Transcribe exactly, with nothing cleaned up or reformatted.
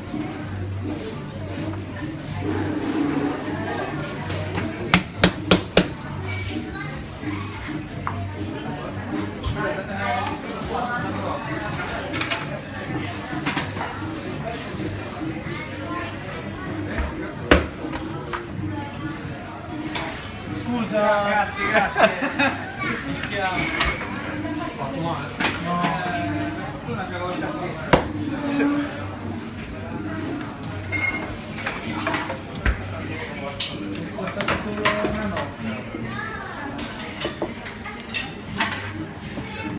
Scusa. Grazie, grazie. Minchia. Fatto male. No. Tu una volta stessa. Ho ascoltato solo